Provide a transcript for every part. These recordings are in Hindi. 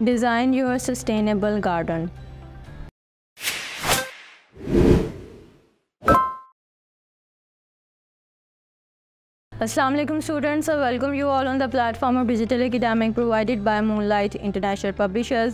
Design your sustainable garden. Assalamu alaikum students, I welcome you all on the platform of Digital Academic provided by Moonlight International Publishers.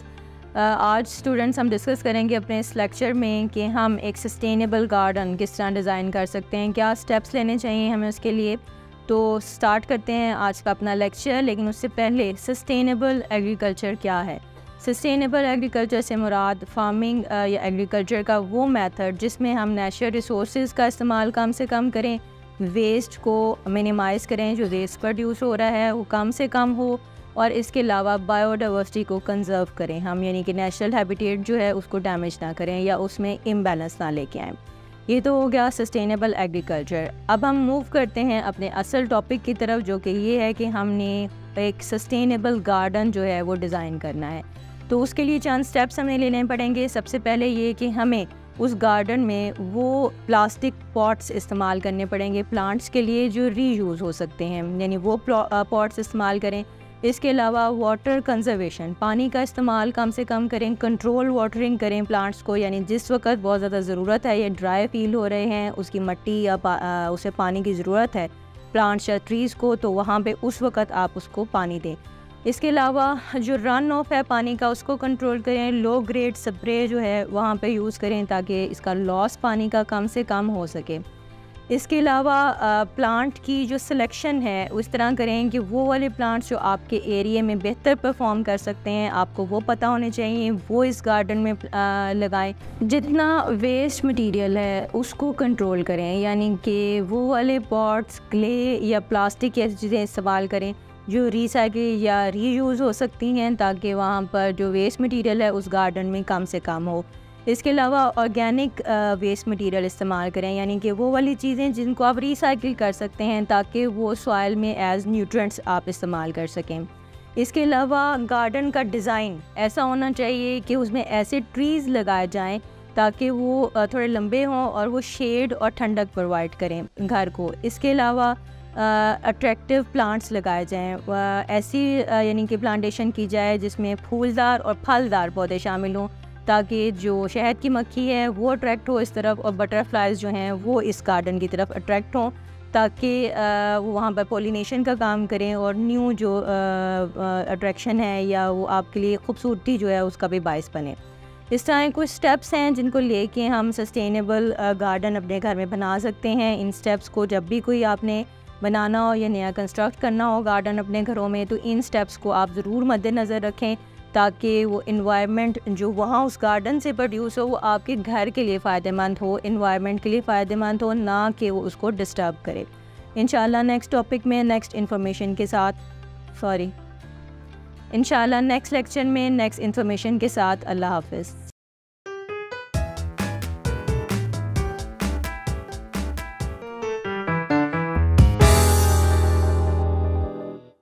आज स्टूडेंट्स हम डिस्कस करेंगे अपने इस लेक्चर में कि हम एक सस्टेनेबल गार्डन किस तरह डिज़ाइन कर सकते हैं, क्या स्टेप्स लेने चाहिए हमें उसके लिए। तो स्टार्ट करते हैं आज का अपना लेक्चर, लेकिन उससे पहले सस्टेनेबल एग्रीकल्चर क्या है। सस्टेनेबल एग्रीकल्चर से मुराद फार्मिंग या एग्रीकल्चर का वो मेथड जिसमें हम नेचुरल रिसोर्सेज का इस्तेमाल कम से कम करें, वेस्ट को मिनिमाइज़ करें, जो वेस्ट प्रोड्यूस हो रहा है वो कम से कम हो, और इसके अलावा बायोडाइवर्सिटी को कंजर्व करें हम, यानी कि नेचुरल हैबिटेट जो है उसको डैमेज ना करें या उसमें इम्बैलेंस ना लेके आएँ। ये तो हो गया सस्टेनेबल एग्रीकल्चर। अब हम मूव करते हैं अपने असल टॉपिक की तरफ, जो कि ये है कि हमने एक सस्टेनेबल गार्डन जो है वो डिज़ाइन करना है। तो उसके लिए चंद स्टेप्स हमें लेने पड़ेंगे। सबसे पहले ये कि हमें उस गार्डन में वो प्लास्टिक पॉट्स इस्तेमाल करने पड़ेंगे प्लांट्स के लिए जो रीयूज़ हो सकते हैं, यानी वो पॉट्स इस्तेमाल करें। इसके अलावा वाटर कंजर्वेशन, पानी का इस्तेमाल कम से कम करें, कंट्रोल वाटरिंग करें प्लांट्स को, यानी जिस वक्त बहुत ज़्यादा ज़रूरत है या ड्राई फील हो रहे हैं, उसकी मिट्टी या उसे पानी की ज़रूरत है प्लांट्स या ट्रीज़ को, तो वहाँ पे उस वक्त आप उसको पानी दें। इसके अलावा जो रन ऑफ है पानी का उसको कंट्रोल करें, लो ग्रेड स्प्रे जो है वहाँ पे यूज़ करें ताकि इसका लॉस पानी का कम से कम हो सके। इसके अलावा प्लांट की जो सिलेक्शन है उस तरह करें कि वो वाले प्लांट्स जो आपके एरिया में बेहतर परफॉर्म कर सकते हैं, आपको वो पता होने चाहिए, वो इस गार्डन में लगाएं। जितना वेस्ट मटेरियल है उसको कंट्रोल करें, यानी कि वो वाले पॉट्स, क्ले या प्लास्टिक ऐसी चीज़ें इस्तेमाल करें जो रीसाइकिल या रीयूज़ हो सकती हैं, ताकि वहाँ पर जो वेस्ट मटेरियल है उस गार्डन में कम से कम हो। इसके अलावा ऑर्गेनिक वेस्ट मटेरियल इस्तेमाल करें, यानी कि वो वाली चीज़ें जिनको आप रीसाइकिल कर सकते हैं ताकि वो सॉइल में एज न्यूट्रिएंट्स आप इस्तेमाल कर सकें। इसके अलावा गार्डन का डिज़ाइन ऐसा होना चाहिए कि उसमें ऐसे ट्रीज़ लगाए जाएं ताकि वो थोड़े लंबे हों और वो शेड और ठंडक प्रोवाइड करें घर को। इसके अलावा अट्रैक्टिव प्लांट्स लगाए जाएँ, ऐसी यानी कि प्लांटेशन की जाए जिसमें फूलदार और फलदार पौधे शामिल हों, ताकि जो शहद की मक्खी है वो अट्रैक्ट हो इस तरफ, और बटरफ्लाइज जो हैं वो इस गार्डन की तरफ अट्रैक्ट हों, ताकि वो वहाँ पर पॉलिनेशन का काम करें और न्यू जो अट्रैक्शन है या वो आपके लिए खूबसूरती जो है उसका भी बायस बने। इस तरह कुछ स्टेप्स हैं जिनको लेके हम सस्टेनेबल गार्डन अपने घर में बना सकते हैं। इन स्टेप्स को जब भी कोई आपने बनाना हो या नया कंस्ट्रक्ट करना हो गार्डन अपने घरों में, तो इन स्टेप्स को आप ज़रूर मद्देनज़र रखें ताकि वो इन्वायरमेंट जो वहाँ उस गार्डन से प्रोड्यूस हो वो आपके घर के लिए फ़ायदेमंद हो, इन्वायरमेंट के लिए फ़ायदेमंद हो, ना कि वो उसको डिस्टर्ब करे। इंशाल्लाह नेक्स्ट टॉपिक में नेक्स्ट इन्फॉर्मेशन के साथ इंशाल्लाह नेक्स्ट लेक्चर में नेक्स्ट इन्फॉर्मेशन के साथ। अल्लाह हाफ़िज़।